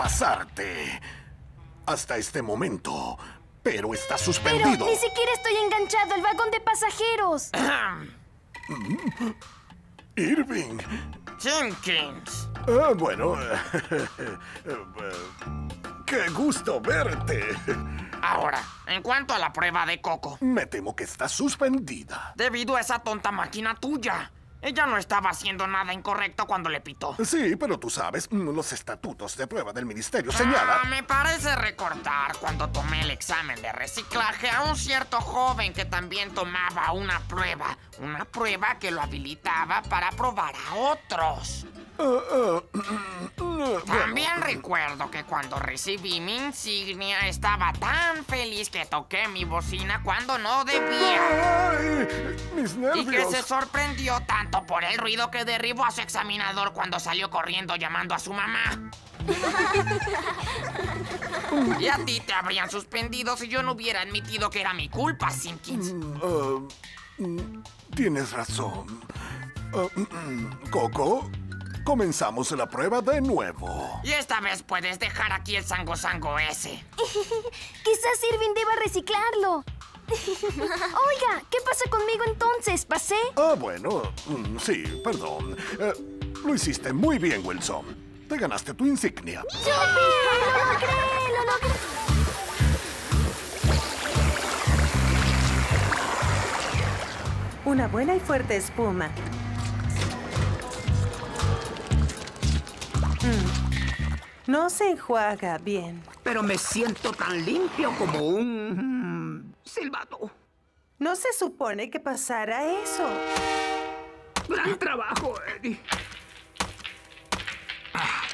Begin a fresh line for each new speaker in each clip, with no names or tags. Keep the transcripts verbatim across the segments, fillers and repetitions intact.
pasarte hasta este momento, pero está suspendido.
Pero ni siquiera estoy enganchado al vagón de pasajeros.
Irving.
Jenkins.
Ah, bueno. ¡Qué gusto verte!
Ahora, en cuanto a la prueba de Coco.
Me temo que está suspendida.
Debido a esa tonta máquina tuya. Ella no estaba haciendo nada incorrecto cuando le pitó.
Sí, pero tú sabes, los estatutos de prueba del ministerio señalan...
Ah, me parece recordar cuando tomé el examen de reciclaje a un cierto joven que también tomaba una prueba. Una prueba que lo habilitaba para probar a otros.
Uh, uh, uh,
También
bueno.
recuerdo que cuando recibí mi insignia estaba tan feliz que toqué mi bocina cuando no debía.
¡Ay! ¡Mis nervios!
Y que se sorprendió tanto por el ruido que derribó a su examinador cuando salió corriendo llamando a su mamá. Y a ti te habrían suspendido si yo no hubiera admitido que era mi culpa, Simpkins.
Uh, mm, tienes razón. Uh, mm, Coco, comenzamos la prueba de nuevo.
Y esta vez puedes dejar aquí el sango sango ese.
Quizás Irving deba reciclarlo. Oiga, ¿qué pasa conmigo entonces? ¿Pasé?
Ah, bueno, mm, sí, perdón. Eh, lo hiciste muy bien, Wilson. Te ganaste tu insignia.
¡Yupi! ¡Lo logré! ¡Lo logré!
Una buena y fuerte espuma. Mm. No se enjuaga bien.
Pero me siento tan limpio como un... mm, silbato.
No se supone que pasara eso.
Gran trabajo, Eddie. Ah.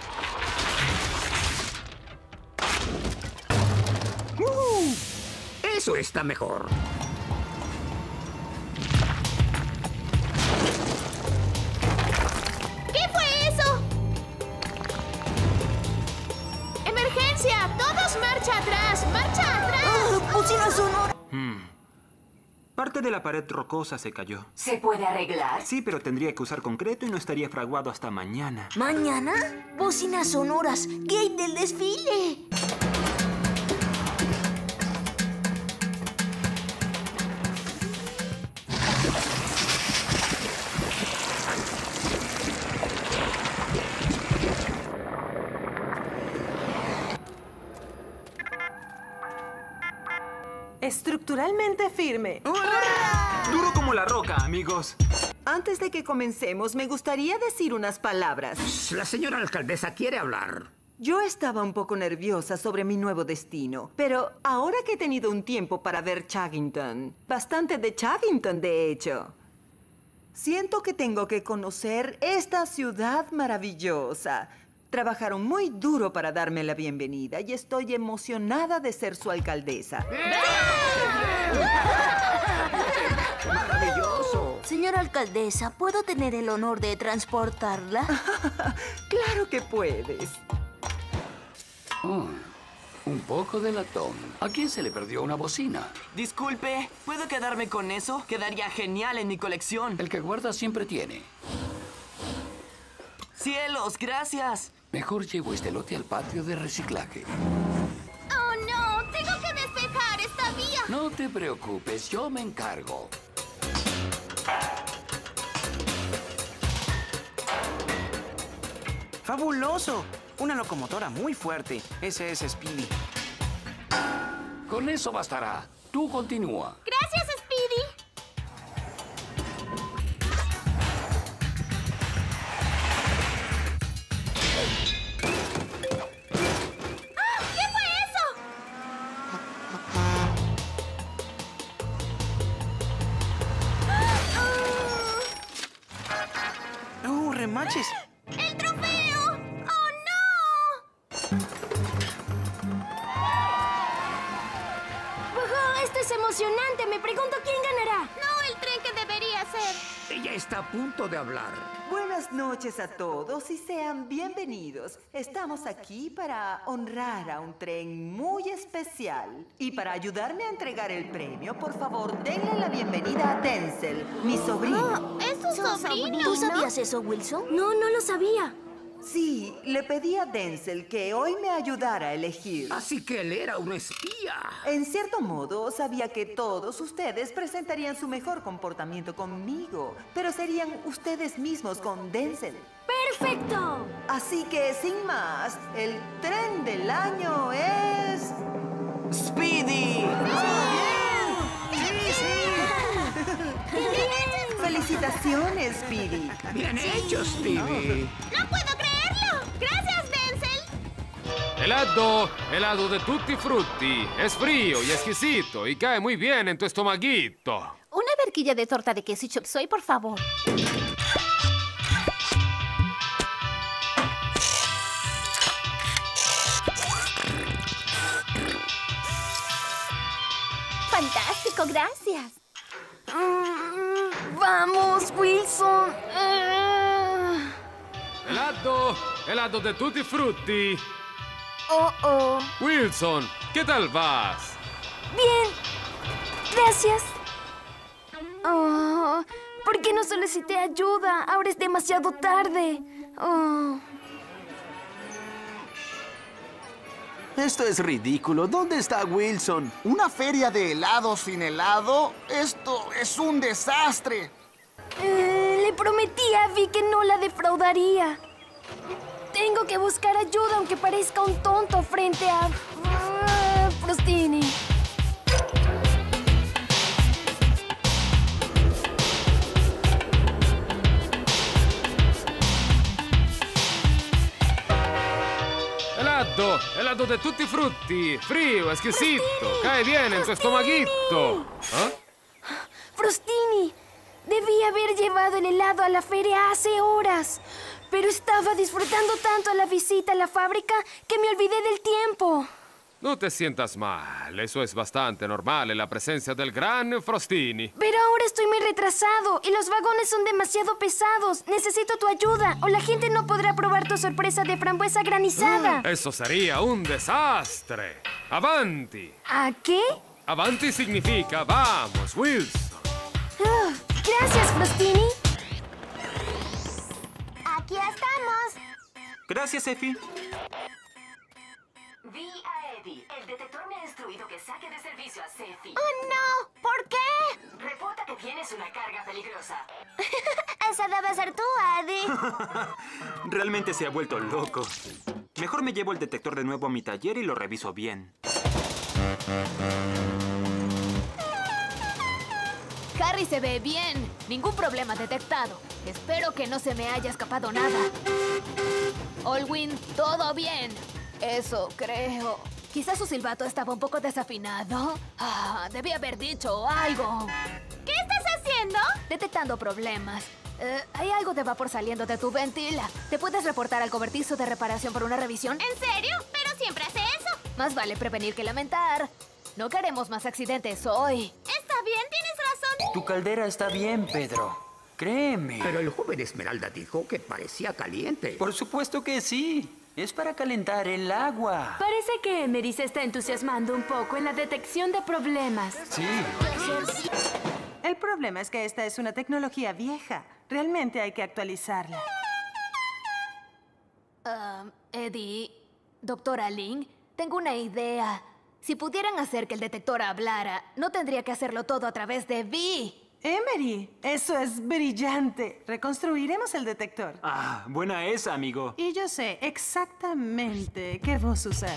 Uh, eso está mejor.
¿Qué fue eso? ¡Emergencia! ¡Todos marcha atrás! ¡Marcha atrás! ¡Oh, bocina sonora!
Hmm. Parte de la pared rocosa se cayó.
¿Se puede arreglar?
Sí, pero tendría que usar concreto y no estaría fraguado hasta mañana.
¿Mañana? Bocinas sonoras. ¡Gate del desfile!
Estructuralmente firme.
Duro como la roca, amigos.
Antes de que comencemos, me gustaría decir unas palabras.
La señora alcaldesa quiere hablar.
Yo estaba un poco nerviosa sobre mi nuevo destino, pero ahora que he tenido un tiempo para ver Chuggington, bastante de Chuggington, de hecho, siento que tengo que conocer esta ciudad maravillosa. Trabajaron muy duro para darme la bienvenida y estoy emocionada de ser su alcaldesa.
¡Maravilloso!
Señora alcaldesa, ¿puedo tener el honor de transportarla?
¡Claro que puedes!
Oh, un poco de latón. ¿A quién se le perdió una bocina?
Disculpe, ¿puedo quedarme con eso? Quedaría genial en mi colección.
El que guarda siempre tiene.
¡Cielos, gracias!
Mejor llevo este lote al patio de reciclaje.
¡Oh, no! ¡Tengo que despejar esta vía!
No te preocupes, yo me encargo.
¡Fabuloso! Una locomotora muy fuerte. Ese es Speedy.
Con eso bastará. Tú continúa.
¡Gracias, Speedy!
¡Remaches!
¡El trofeo! ¡Oh, no! ¡Wow! Esto es emocionante. Me pregunto quién ganará. No, el tren que debería ser.
Ella está a punto de hablar.
Buenas noches a todos y sean bienvenidos. Estamos aquí para honrar a un tren muy especial. Y para ayudarme a entregar el premio, por favor, denle la bienvenida a Denzel, mi sobrino.
¿Es tu sobrino? ¿Tú sabías eso, Wilson? No, no lo sabía.
Sí, le pedí a Denzel que hoy me ayudara a elegir.
Así que él era un espía.
En cierto modo, sabía que todos ustedes presentarían su mejor comportamiento conmigo, pero serían ustedes mismos con Denzel.
¡Perfecto!
Así que, sin más, el tren del año es...
¡Speedy!
¡Felicitaciones, Speedy!
Bien hecho, Speedy.
¡No puedo creerlo! ¡Gracias, Denzel!
Helado, helado de tutti frutti. Es frío y exquisito y cae muy bien en tu estomaguito.
Una barquilla de torta de queso y chop suey, por favor. Fantástico, gracias. Mm, vamos, Wilson. Uh...
Helado, helado de tutti frutti.
Oh, oh.
Wilson, ¿qué tal vas?
Bien. Gracias. Oh, ¿por qué no solicité ayuda? Ahora es demasiado tarde. Oh.
Esto es ridículo. ¿Dónde está Wilson?
¿Una feria de helado sin helado? Esto es un desastre.
Eh, le prometí a Vi que no la defraudaría. Tengo que buscar ayuda aunque parezca un tonto frente a... Uh, Frostini.
Helado, helado de tutti frutti. Frío, exquisito.
Frostini,
cae bien en tu estomaguito. ¿Ah?
Frostini, debí haber llevado el helado a la feria hace horas. Pero estaba disfrutando tanto la visita a la fábrica que me olvidé del tiempo.
No te sientas mal. Eso es bastante normal en la presencia del gran Frostini.
Pero ahora estoy muy retrasado y los vagones son demasiado pesados. Necesito tu ayuda o la gente no podrá probar tu sorpresa de frambuesa granizada.
Eso sería un desastre. ¡Avanti!
¿A qué?
Avanti significa vamos, Wilson.
Oh, gracias, Frostini.
Aquí estamos.
Gracias, Effie.
Vi a Eddie. El detector me ha instruido que saque de servicio a Sefi.
¡Oh, no! ¿Por qué?
Reporta que tienes una carga peligrosa.
Esa debe ser tú, Eddie.
Realmente se ha vuelto loco. Mejor me llevo el detector de nuevo a mi taller y lo reviso bien.
Harry se ve bien. Ningún problema detectado. Espero que no se me haya escapado nada. Olwyn, todo bien. Eso creo. Quizás su silbato estaba un poco desafinado. Ah, debí haber dicho algo.
¿Qué estás haciendo?
Detectando problemas. Eh, hay algo de vapor saliendo de tu ventila. ¿Te puedes reportar al cobertizo de reparación por una revisión?
¿En serio? Pero siempre hace eso.
Más vale prevenir que lamentar. No queremos más accidentes hoy.
Está bien, tienes razón.
Tu caldera está bien, Pedro. Créeme.
Pero el joven Esmeralda dijo que parecía caliente.
Por supuesto que sí. Es para calentar el agua.
Parece que Emery se está entusiasmando un poco en la detección de problemas.
Sí.
El problema es que esta es una tecnología vieja. Realmente hay que actualizarla.
Uh, Eddie, doctora Ling, tengo una idea. Si pudieran hacer que el detector hablara, no tendría que hacerlo todo a través de Vi.
Emery, eso es brillante. Reconstruiremos el detector.
Ah, buena esa, amigo.
Y yo sé exactamente qué vos usar.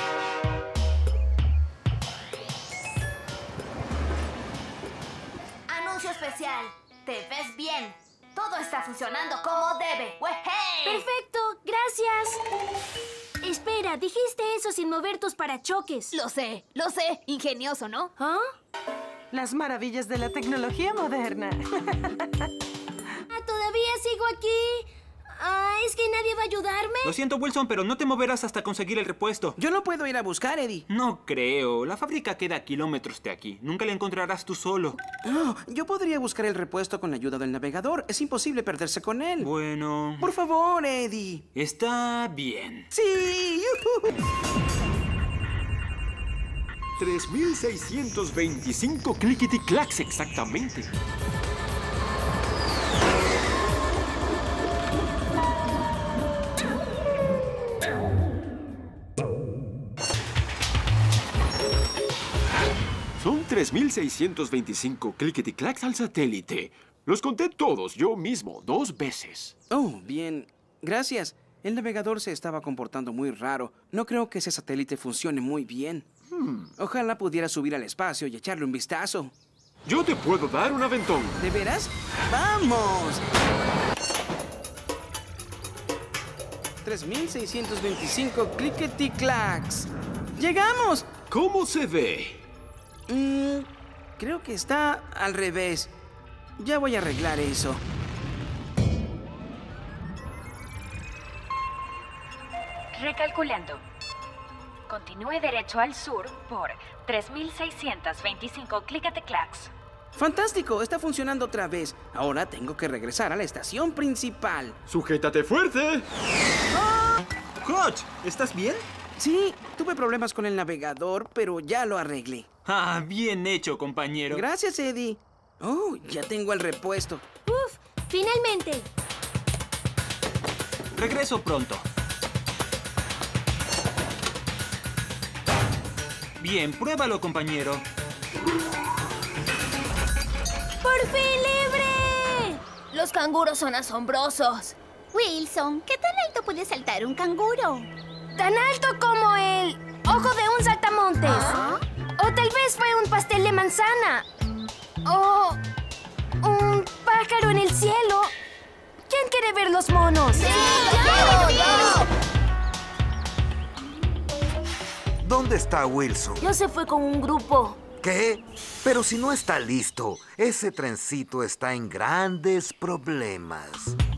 Anuncio especial. Te ves bien. Todo está funcionando como debe. ¡Wehey!
Perfecto, gracias. Espera, dijiste eso sin mover tus parachoques.
Lo sé, lo sé. Ingenioso, ¿no?
¿Ah?
Las maravillas de la tecnología moderna.
Ah, ¿todavía sigo aquí? Ah, ¿es que nadie va a ayudarme?
Lo siento, Wilson, pero no te moverás hasta conseguir el repuesto.
Yo lo puedo ir a buscar, Eddie.
No creo. La fábrica queda a kilómetros de aquí. Nunca la encontrarás tú solo.
No, yo podría buscar el repuesto con la ayuda del navegador. Es imposible perderse con él.
Bueno...
Por favor, Eddie.
Está bien.
¡Sí!
tres mil seiscientos veinticinco clickety-clacks exactamente. Son tres mil seiscientos veinticinco clickety-clacks al satélite. Los conté todos yo mismo, dos veces.
Oh, bien. Gracias. El navegador se estaba comportando muy raro. No creo que ese satélite funcione muy bien. Hmm. Ojalá pudiera subir al espacio y echarle un vistazo.
Yo te puedo dar un aventón.
¿De veras? ¡Vamos! tres mil seiscientos veinticinco clickety-clacks. ¡Llegamos!
¿Cómo se ve?
Mm, creo que está al revés. Ya voy a arreglar eso.
Recalculando. Continúe derecho al sur por tres mil seiscientos veinticinco clickety-clacks.
¡Fantástico! Está funcionando otra vez. Ahora tengo que regresar a la estación principal.
¡Sujétate fuerte!
¡Ah!
Hutch, ¿estás bien?
Sí, tuve problemas con el navegador, pero ya lo arreglé.
Ah, bien hecho, compañero.
Gracias, Eddie. Oh, ya tengo el repuesto.
¡Uf! ¡Finalmente!
Regreso pronto. Bien, pruébalo, compañero.
¡Por fin libre!
Los canguros son asombrosos.
Wilson, ¿qué tan alto puede saltar un canguro?
Tan alto como el ojo de un saltamontes. ¿Ah? O tal vez fue un pastel de manzana. O un pájaro en el cielo. ¿Quién quiere ver los monos? ¡Sí!
¡Yo! ¡Yo!
¿Dónde está Wilson?
No se fue con un grupo.
¿Qué? Pero si no está listo, ese trencito está en grandes problemas.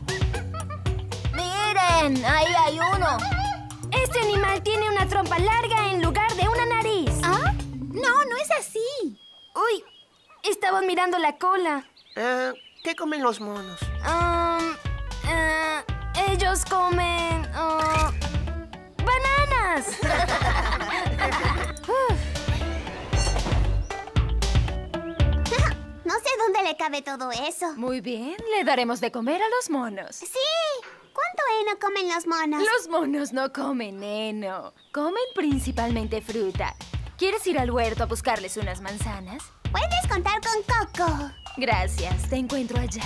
¡Miren! ¡Ahí hay uno! Este animal tiene una trompa larga en lugar de una nariz.
¿Ah? No, no es así.
Uy, estaban mirando la cola.
Uh, ¿Qué comen los monos?
Um, uh, ellos comen... Uh, ¡bananas!
No sé dónde le cabe todo eso.
Muy bien, le daremos de comer a los monos.
¡Sí! ¿Cuánto heno comen los monos?
Los monos no comen heno. Comen principalmente fruta. ¿Quieres ir al huerto a buscarles unas manzanas?
Puedes contar con Coco.
Gracias, te encuentro allá.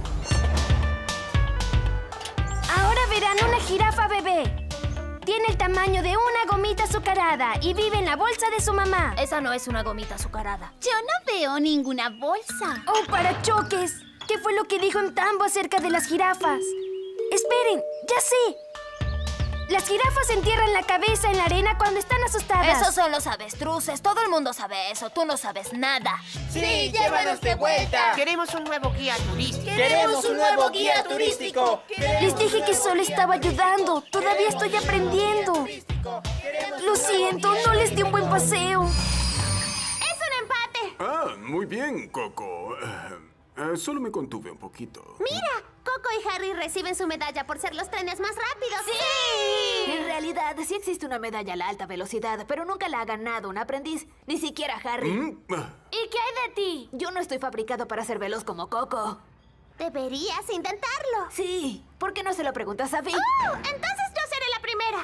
Ahora verán una jirafa bebé. Tiene el tamaño de una gomita azucarada y vive en la bolsa de su mamá.
Esa no es una gomita azucarada.
Yo no veo ninguna bolsa.
¡Oh, parachoques! ¿Qué fue lo que dijo en Tambo acerca de las jirafas? ¡Esperen! ¡Ya sé! Las jirafas entierran la cabeza en la arena cuando están asustadas.
Esos son los avestruces. Todo el mundo sabe eso. Tú no sabes nada.
¡Sí, llévanos de vuelta! Queremos un nuevo guía turístico. ¡Queremos un nuevo guía turístico!
Les dije que solo estaba ayudando. Todavía estoy aprendiendo. Lo siento, no les di un buen paseo.
¡Es un empate!
Ah, muy bien, Coco. Uh, uh, solo me contuve un poquito.
¡Mira! Coco y Harry reciben su medalla por ser los trenes más rápidos.
¡Sí! En realidad, sí existe una medalla a la alta velocidad, pero nunca la ha ganado un aprendiz, ni siquiera Harry.
Mm.
¿Y qué hay de ti? Yo no estoy fabricado para ser veloz como Coco.
Deberías intentarlo.
Sí. ¿Por qué no se lo preguntas a Vi?
¡Oh! Entonces yo seré la primera.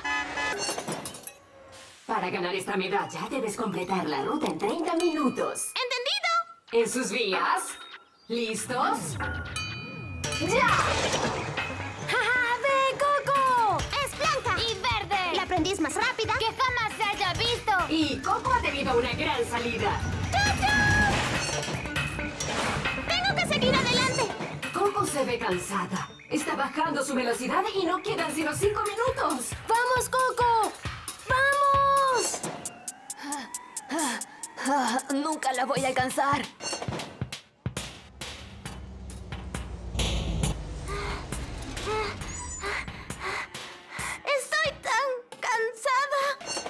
Para ganar esta medalla, debes completar la ruta en treinta minutos.
¿Entendido?
En sus vías. ¿Listos? ¡Ya!
¡Ja, ve, Coco!
¡Es blanca!
¡Y verde!
La aprendiz más rápida
que jamás se haya visto.
Y Coco ha tenido una gran salida.
¡Cha-cha! ¡Tengo que seguir adelante!
Coco se ve cansada. Está bajando su velocidad y no quedan sino cinco minutos.
¡Vamos, Coco! ¡Vamos!
Ah, ah, ah, nunca la voy a alcanzar.
Estoy tan cansada.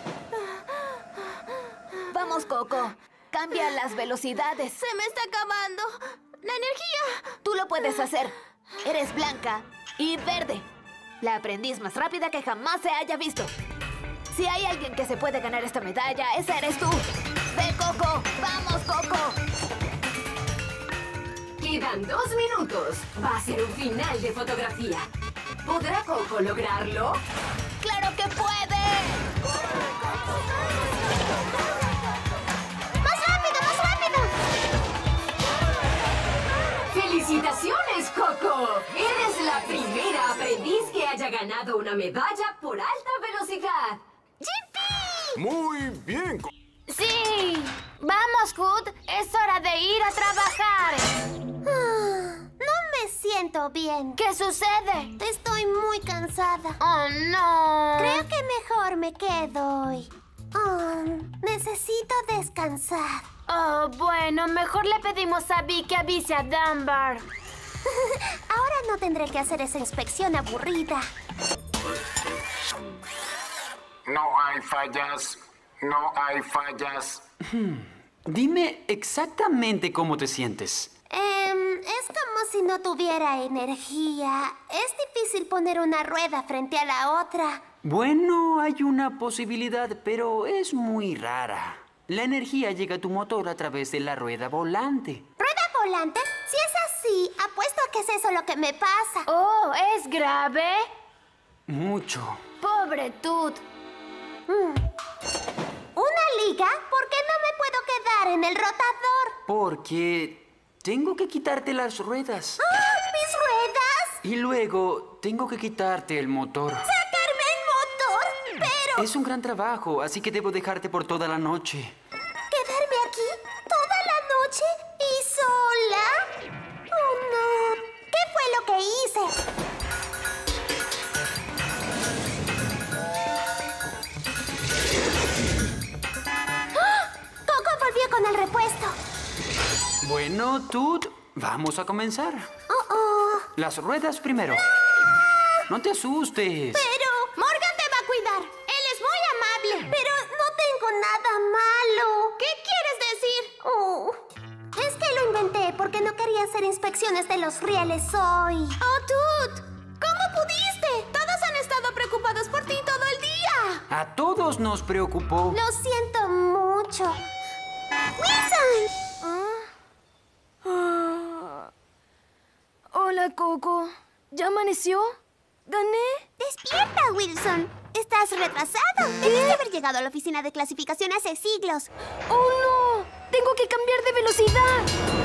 Vamos, Coco. Cambia las velocidades.
Se me está acabando la energía.
Tú lo puedes hacer. Eres blanca y verde. La aprendiz más rápida que jamás se haya visto. Si hay alguien que se puede ganar esta medalla, ese eres tú. ¡Ve, Coco! ¡Vamos, Coco!
Quedan dos minutos. Va a ser un final de fotografía. ¿Podrá Coco lograrlo?
¡Claro que puede!
¡Más rápido, más
ganado una medalla por alta velocidad.
¡Yipi!
Muy bien.
¡Sí! ¡Vamos, Hood! ¡Es hora de ir a trabajar!
Ah, no me siento bien.
¿Qué sucede?
Estoy muy cansada.
¡Oh, no!
Creo que mejor me quedo hoy. Oh, necesito descansar.
Oh, bueno, mejor le pedimos a Vi que avise a Dunbar.
Ahora no tendré que hacer esa inspección aburrida.
No hay fallas. No hay fallas.
Hmm. Dime exactamente cómo te sientes.
Eh, es como si no tuviera energía. Es difícil poner una rueda frente a la otra.
Bueno, hay una posibilidad, pero es muy rara. La energía llega a tu motor a través de la rueda volante.
¿Rueda volante? Si es así, apuesto a que es eso lo que me pasa.
Oh, ¿es grave?
Mucho.
Pobre Toot.
Mm. ¿Una liga? ¿Por qué no me puedo quedar en el rotador?
Porque tengo que quitarte las ruedas.
¡Ah, mis ruedas!
Y luego tengo que quitarte el motor.
¡Sacarme el motor! Pero...
Es un gran trabajo, así que debo dejarte por toda la noche.
¿Quedarme aquí toda la noche y sola? ¡Oh, no! ¿Qué fue lo que hice? ¡Ah! Coco volvió con el repuesto.
Bueno, Toot, vamos a comenzar.
Oh, oh.
Las ruedas primero.
¡No!
No te asustes.
Pero Morgan te va a cuidar. Él es muy amable. Pero no tengo nada malo. ¿Qué quieres decir? Oh, es que lo inventé porque no quería hacer inspecciones de los rieles hoy. ¡Oh, Toot! ¿Cómo pudiste? Todos han estado preocupados por ti todo el día.
A todos nos preocupó.
Lo siento mucho. ¡Wilson!
Ah. Hola, Coco. ¿Ya amaneció? ¿Gané?
¡Despierta, Wilson! Estás retrasado. Debiste haber llegado a la oficina de clasificación hace siglos.
¡Oh, no! ¡Tengo que cambiar de velocidad!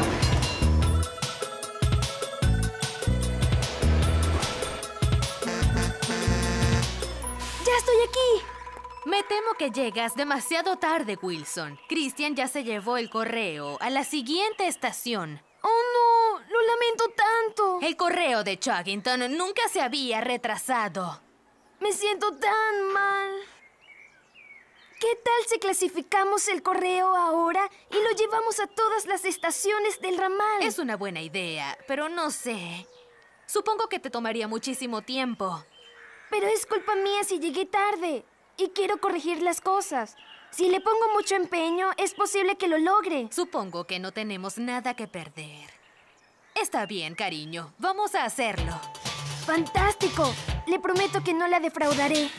¡Ya estoy aquí!
Me temo que llegas demasiado tarde, Wilson. Christian ya se llevó el correo a la siguiente estación.
¡Oh, no! ¡Lo lamento tanto!
El correo de Chuggington nunca se había retrasado.
Me siento tan mal. ¿Qué tal si clasificamos el correo ahora y lo llevamos a todas las estaciones del ramal?
Es una buena idea, pero no sé. Supongo que te tomaría muchísimo tiempo.
Pero es culpa mía si llegué tarde y quiero corregir las cosas. Si le pongo mucho empeño, es posible que lo logre.
Supongo que no tenemos nada que perder. Está bien, cariño. Vamos a hacerlo.
¡Fantástico! Le prometo que no la defraudaré.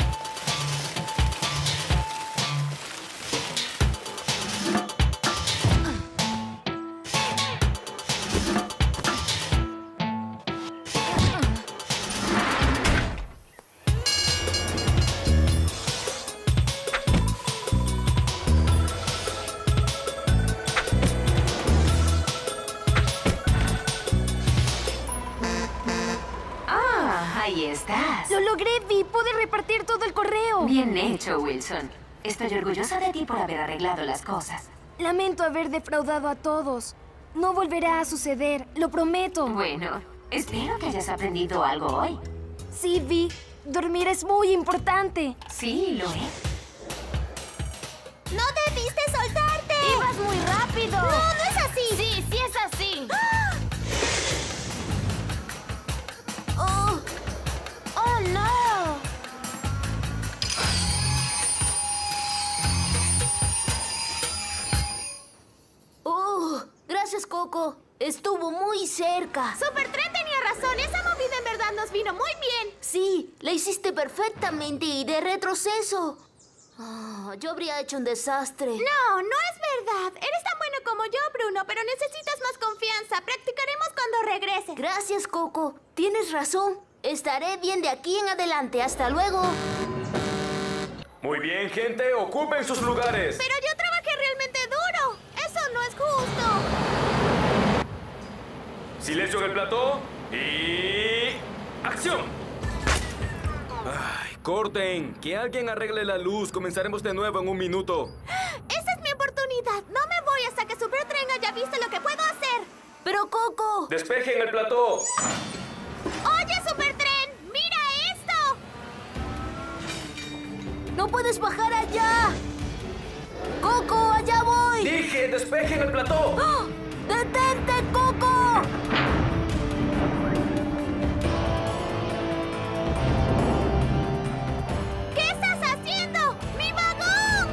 Ahí estás.
¡Lo logré, Vi! ¡Pude repartir todo el correo!
Bien hecho, Wilson. Estoy orgullosa de ti por haber arreglado las cosas.
Lamento haber defraudado a todos. No volverá a suceder, lo prometo.
Bueno, espero que hayas aprendido algo hoy.
Sí, Vi. Dormir es muy importante.
Sí, lo es.
¡No debiste soltarte!
¡Ibas muy rápido!
¡No, no es así!
¡Sí, sí es así!
¡Ah! ¡Oh! ¡Oh, no!
¡Oh! Gracias, Coco. Estuvo muy cerca.
Supertren tenía razón. Esa movida en verdad nos vino muy bien.
Sí, la hiciste perfectamente y de retroceso. Oh, yo habría hecho un desastre.
No, no es verdad. Eres tan bueno como yo, Bruno, pero necesitas más confianza. Practicaremos cuando regrese.
Gracias, Coco. Tienes razón. Estaré bien de aquí en adelante. Hasta luego.
Muy bien, gente. Ocupen sus lugares.
Pero yo trabajé realmente duro. Eso no es justo.
Silencio en el plató y... ¡acción! Ay, corten. Que alguien arregle la luz. Comenzaremos de nuevo en un minuto.
¡Esa es mi oportunidad! No me voy hasta que Supertren haya visto lo que puedo hacer.
¡Pero, Coco!
¡Despejen el plató!
¡Oye, Supertren! ¡Mira esto!
¡No puedes bajar allá! ¡Coco, allá voy!
¡Dije, despejen el plató!
¡Oh! ¡Detente, Coco!
¿Qué estás haciendo? ¡Mi vagón!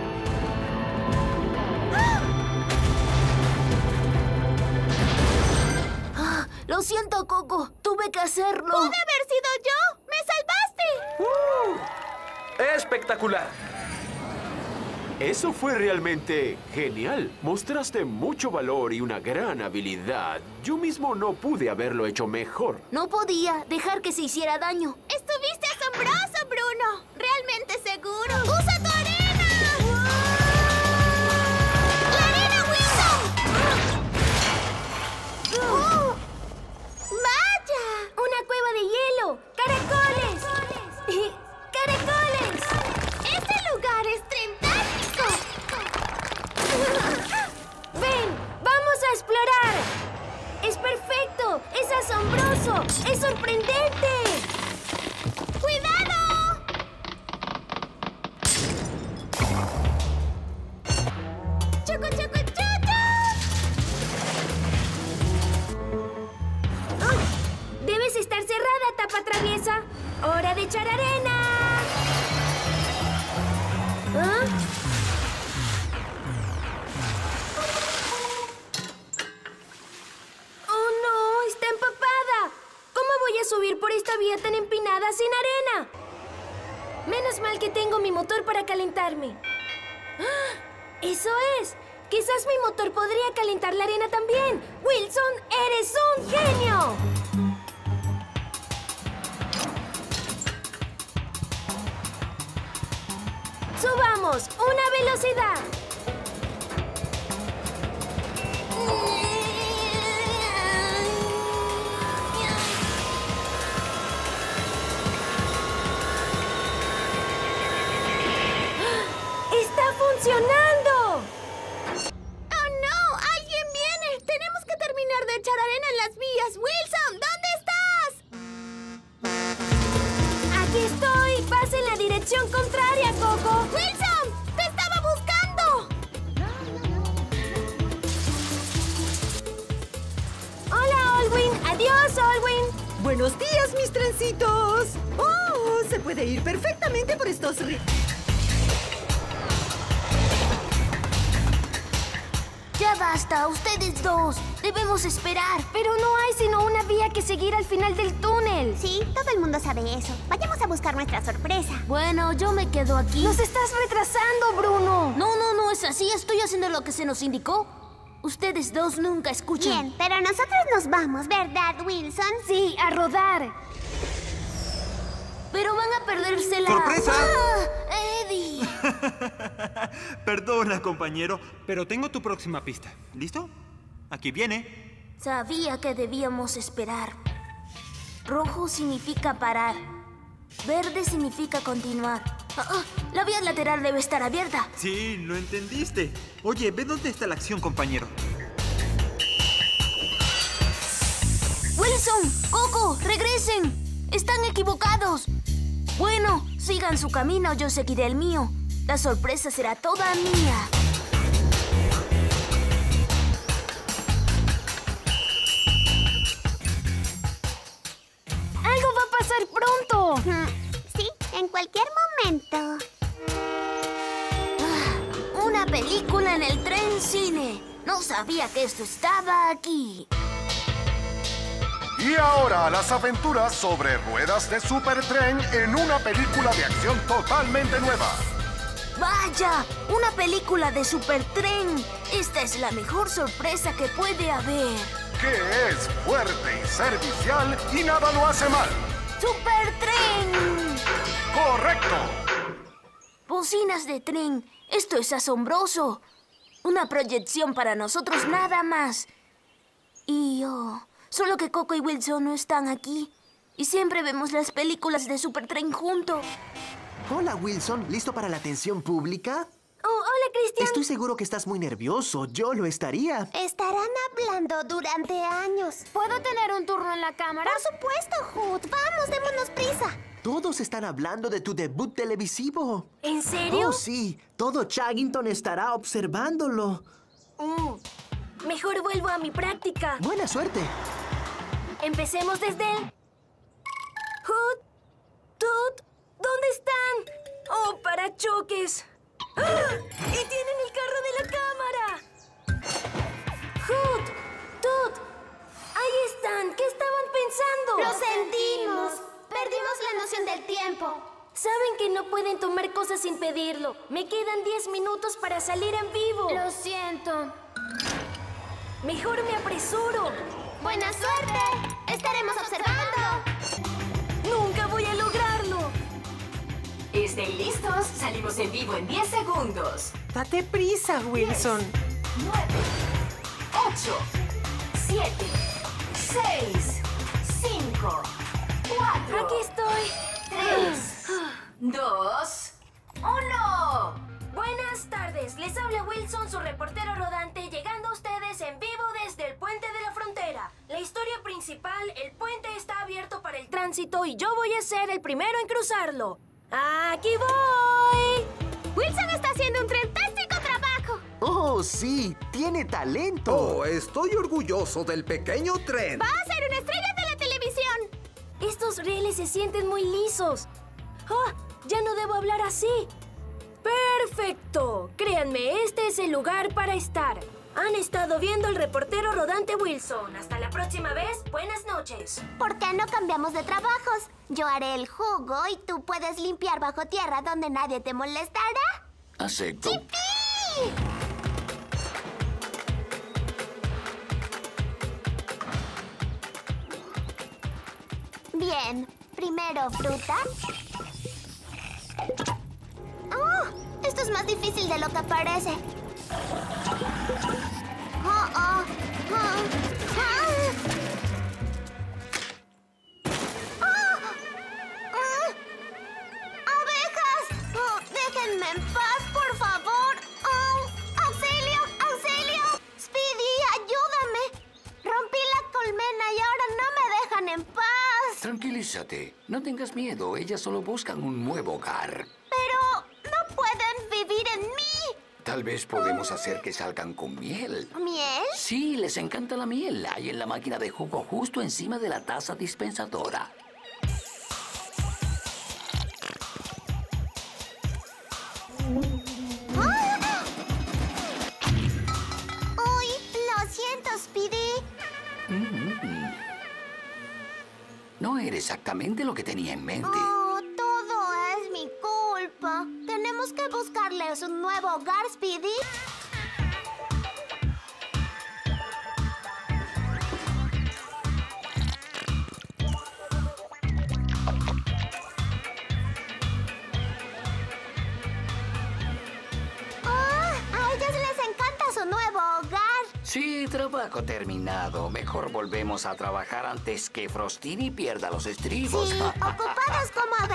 ¡Ah! Lo siento, Coco. Tuve que hacerlo.
¡Pude haber sido yo! ¡Me salvaste!
Uh, ¡Espectacular!
Eso fue realmente genial. Mostraste mucho valor y una gran habilidad. Yo mismo no pude haberlo hecho mejor.
No podía dejar que se hiciera daño.
¡Estuviste asombroso, Bruno! ¡Realmente seguro! ¡Usa tu arena! ¡La arena, Wilson! ¡Oh! ¡Vaya!
¡Una cueva de hielo! ¡Caracoles! ¡Caracoles!
¡Este lugar es fantástico!
¡Ven! ¡Vamos a explorar! ¡Es perfecto! ¡Es asombroso! ¡Es sorprendente!
¡Cuidado! ¡Choco, choco, choco!
¡Oh! Debes estar cerrada, tapa traviesa. ¡Hora de echar arena! ¿Ah? ¡Oh, no! ¡Está empapada! ¿Cómo voy a subir por esta vía tan empinada sin arena? Menos mal que tengo mi motor para calentarme. ¡Ah! ¡Eso es! Quizás mi motor podría calentar la arena también. ¡Wilson, eres un genio! ¡Subamos! ¡Una velocidad! ¡Está funcionando!
¡Oh, no! ¡Alguien viene! ¡Tenemos que terminar de echar arena en las vías! ¡Wilson! ¿Dónde estás?
¡Aquí estoy! ¡Vas en la dirección contraria, Coco!
¡Wilson! ¡Te estaba buscando!
¡Hola, Olwin! ¡Adiós, Olwin!
¡Buenos días, mis trencitos! ¡Oh! Se puede ir perfectamente por estos ri...
¡Ya basta! ¡Ustedes dos! ¡Debemos esperar! Pero no hay sino una vía que seguir al final del túnel.
Sí, todo el mundo sabe eso. Vayamos a buscar nuestra sorpresa.
Bueno, yo me quedo aquí. ¡Nos estás retrasando, Bruno! No, no, no es así. Estoy haciendo lo que se nos indicó. Ustedes dos nunca escuchan.
Bien, pero nosotros nos vamos, ¿verdad, Wilson?
Sí, a rodar. Pero van a perderse la...
¡Sorpresa!
¡Ah! ¡Eddie!
Perdona, compañero, pero tengo tu próxima pista. ¿Listo? Aquí viene.
Sabía que debíamos esperar. Rojo significa parar. Verde significa continuar. Ah, ah, la vía lateral debe estar abierta.
Sí, lo entendiste. Oye, ve dónde está la acción, compañero.
¡Wilson! ¡Coco! ¡Regresen! ¡Están equivocados! Bueno, sigan su camino, yo seguiré el mío. La sorpresa será toda mía. ¡Algo va a pasar pronto!
Sí, en cualquier momento.
Ah, una película en el tren cine. No sabía que esto estaba aquí.
Y ahora las aventuras sobre ruedas de Supertren en una película de acción totalmente nueva.
¡Vaya! ¡Una película de Supertren! Esta es la mejor sorpresa que puede haber.
Que es fuerte y servicial y nada lo hace mal.
¡Supertren!
¡Correcto!
Bocinas de tren. Esto es asombroso. Una proyección para nosotros nada más. Y oh, solo que Coco y Wilson no están aquí. Y siempre vemos las películas de Supertren juntos.
Hola, Wilson. ¿Listo para la atención pública?
Oh, hola, Christian.
Estoy seguro que estás muy nervioso. Yo lo estaría.
Estarán hablando durante años.
¿Puedo tener un turno en la cámara?
Por supuesto, Hood. Vamos, démonos prisa.
Todos están hablando de tu debut televisivo.
¿En serio?
Oh, sí. Todo Chagington estará observándolo.
Mm. Mejor vuelvo a mi práctica.
Buena suerte.
Empecemos desde el... Hood, Toot, ¿dónde están? ¡Oh, parachoques! ¡Ah! ¡Y tienen el carro de la cámara! ¡Hood! ¡Toot! ¡Ahí están! ¿Qué estaban pensando?
¡Lo sentimos! Perdimos la noción del tiempo.
Saben que no pueden tomar cosas sin pedirlo. Me quedan diez minutos para salir en vivo.
Lo siento.
Mejor me apresuro.
¡Buena suerte! ¡Estaremos observando!
¡Nunca voy a lograrlo!
¿Estén listos? Salimos en vivo en diez segundos.
Date prisa, Wilson.
nueve, ocho, siete, seis, cinco, cuatro.
Aquí estoy.
tres, dos, uno.
Buenas tardes. Les habla Wilson, su reportero rodante, llegando a ustedes en vivo desde el puente de la frontera. La historia principal, el puente está abierto para el tránsito y yo voy a ser el primero en cruzarlo. ¡Aquí voy!
Wilson está haciendo un fantástico trabajo.
Oh, sí. Tiene talento.
Oh, estoy orgulloso del pequeño tren.
Va a ser una estrella de la televisión.
Estos rieles se sienten muy lisos. ¡Ah! Ya no debo hablar así. ¡Perfecto! Créanme, este es el lugar para estar. Han estado viendo el reportero rodante Wilson. Hasta la próxima vez, buenas noches.
¿Por qué no cambiamos de trabajos? Yo haré el jugo y tú puedes limpiar bajo tierra donde nadie te molestará.
Acepto.
¡Chipi! Bien, primero fruta. ¡Oh! Esto es más difícil de lo que parece. Oh, oh, oh, oh. ¡Oh! ¡Oh! ¡Abejas! Oh, déjenme en paz, por favor. ¡Oh! ¡Auxilio! ¡Auxilio! ¡Speedy, ayúdame! Rompí la colmena y ahora no me dejan en paz.
Tranquilízate. No tengas miedo. Ellas solo buscan un nuevo hogar.
Pero no pueden vivir en mí.
Tal vez podemos hacer que salgan con miel.
¿Miel?
Sí, les encanta la miel. Hay en la máquina de jugo justo encima de la taza dispensadora.
¡Ah! Uy, lo siento, Speedy.
Mm-hmm. No era exactamente lo que tenía en mente.
Oh, todo es mi culpa. Tenemos que buscarles un nuevo hogar, Speedy. Oh, a ellos les encanta su nuevo hogar.
Sí, trabajo terminado. Mejor volvemos a trabajar antes que Frostini pierda los estribos.
Sí, ocupados como